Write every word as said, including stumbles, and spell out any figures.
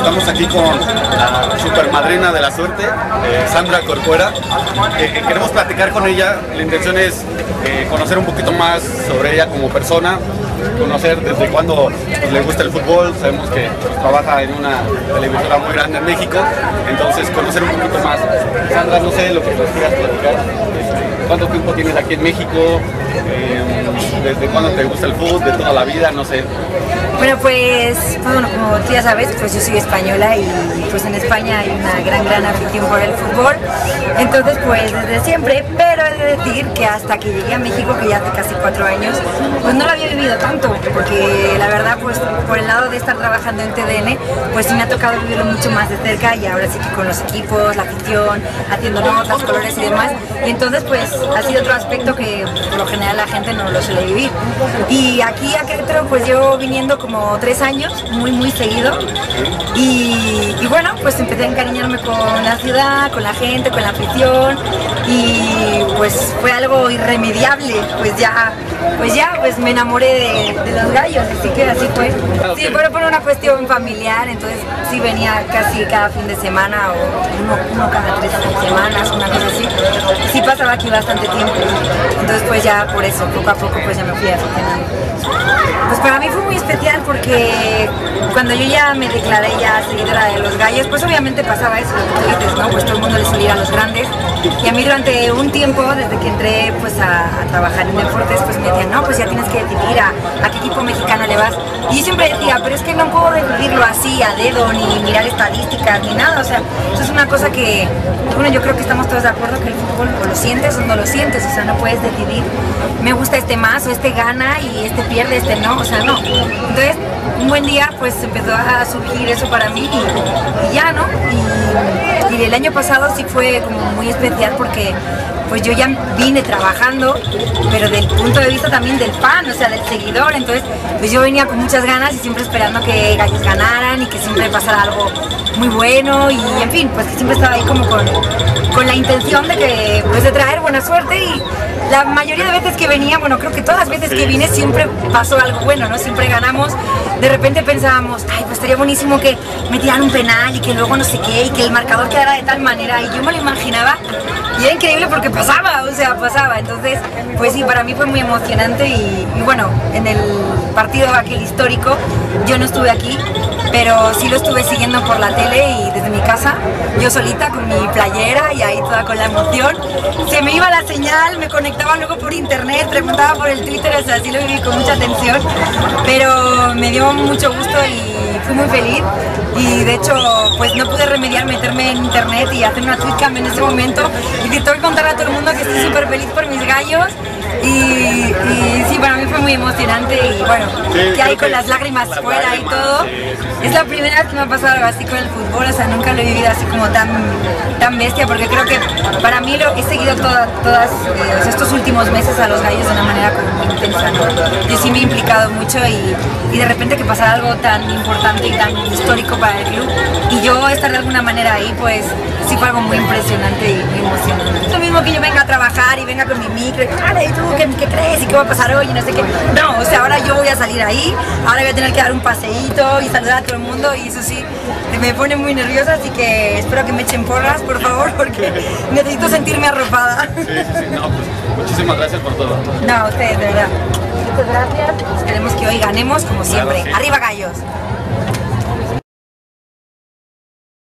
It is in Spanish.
estamos aquí con la supermadrina de la suerte, eh, Sandra Corcuera. Eh, queremos platicar con ella. La intención es eh, conocer un poquito más sobre ella como persona, conocer desde cuándo pues, le gusta el fútbol. Sabemos que pues, trabaja en una televisora muy grande en México, entonces conocer un poquito más. Sandra, no sé lo que nos quieras platicar. Este, ¿Cuánto tiempo tienes aquí en México? Eh, ¿Desde cuándo te gusta el fútbol? ¿De toda la vida? No sé. Bueno, pues, pues bueno, como tú ya sabes, pues yo soy española y pues en España hay una gran, gran afición por el fútbol. Entonces, pues desde siempre, pero he de decir que hasta que llegué a México, que ya hace casi cuatro años, pues no lo había vivido tanto, porque la verdad, pues por el lado de estar trabajando en T D N, pues sí me ha tocado vivirlo mucho más de cerca y ahora sí que con los equipos, la afición, haciendo notas, colores y demás. Y entonces, pues ha sido otro aspecto que por lo general la gente no lo suele vivir. Y aquí a Querétaro, pues yo viniendo como tres años, muy muy seguido, y, y bueno, pues empecé a encariñarme con la ciudad, con la gente, con la afición, y pues fue algo irremediable, pues ya, pues ya, pues me enamoré de, de los gallos, así que así fue. Sí, pero por una cuestión familiar, entonces sí venía casi cada fin de semana o uno, uno cada tres semanas, una cosa así, sí pasaba aquí bastante tiempo, entonces pues ya por eso, poco a poco pues ya me fui aficionando. Pues para mí fue muy especial porque cuando yo ya me declaré ya seguidora de los gallos, pues obviamente pasaba eso, lo que tú dices, ¿no? Pues todo el mundo le solía a los grandes. Y a mí durante un tiempo, desde que entré pues a, a trabajar en deportes, pues me decían, no, pues ya tienes que decidir a, a qué equipo mexicano le vas. Y yo siempre decía, pero es que no puedo decidirlo así, a dedo, ni mirar estadísticas, ni nada. O sea, eso es una cosa que, bueno, yo creo que estamos todos de acuerdo que el fútbol o lo sientes o no lo sientes, o sea, no puedes decidir, me gusta este más o este gana y este pierde, este no, o sea, no. Entonces, un buen día pues empezó a surgir eso para mí y, y ya, ¿no? Y, y el año pasado sí fue como muy especial porque pues yo ya vine trabajando, pero del punto de vista también del fan, o sea, del seguidor. Entonces, pues yo venía con muchas ganas y siempre esperando que Gallos ganaran y que siempre pasara algo muy bueno y, en fin, pues que siempre estaba ahí como con, con la intención de que, pues de traer buena suerte y la mayoría de veces que venía, bueno, creo que todas las veces que vine siempre pasó algo bueno, ¿no? Siempre ganamos. De repente pensábamos, ay, pues estaría buenísimo que metieran un penal y que luego no sé qué y que el marcador quedara de tal manera y yo me lo imaginaba y era increíble porque pasaba, o sea, pasaba. Entonces, pues sí, para mí fue muy emocionante y, y bueno, en el partido aquel histórico yo no estuve aquí, pero sí lo estuve siguiendo por la tele y desde mi casa, yo solita con mi playera y ahí toda con la emoción. Se me iba la señal, me conectaba luego por internet, preguntaba por el Twitter, o sea, sí lo viví con mucha atención, pero me dio mucho gusto y fui muy feliz. Y de hecho, pues no pude remediar meterme en internet y hacer una tweetcam en ese momento y que tengo que contarle a todo el mundo que estoy súper feliz por mis gallos. Y, y sí, para mí fue muy emocionante y bueno, sí, que ahí con las lágrimas fuera y todo. Es la primera vez que me ha pasado algo así con el fútbol, o sea, nunca lo he vivido así como tan, tan bestia, porque creo que para mí lo he seguido toda, todas eh, o sea, estos últimos meses a los gallos de una manera como muy intensa, ¿no? Yo sí me he implicado mucho y, y de repente que pasara algo tan importante y tan histórico para el club y yo estar de alguna manera ahí, pues sí fue algo muy impresionante y muy emocionante. Lo mismo que yo venga a trabajar y venga con mi micro y vale, ¿tú qué, qué crees y qué va a pasar hoy y no sé qué? No, o sea, ahora yo voy a salir ahí, ahora voy a tener que dar un paseíto y saludar a todo el mundo y eso sí, me pone muy nerviosa, así que espero que me echen porras, por favor, porque necesito sentirme arropada. Sí, sí, sí, no, pues muchísimas gracias por todo. No, a ustedes, de verdad. Muchas gracias, esperemos que hoy ganemos como siempre. Claro, sí. ¡Arriba gallos!